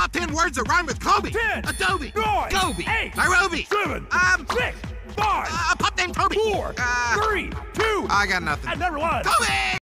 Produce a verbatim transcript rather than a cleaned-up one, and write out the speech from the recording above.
top ten words that rhyme with Kobe. Ten. Adobe. Nine. Gobi. Eight. Nairobi. Seven. Um. Six. Five. Uh, a pup named Toby. Four. Uh, Three. Two. I got nothing. And number one. Kobe!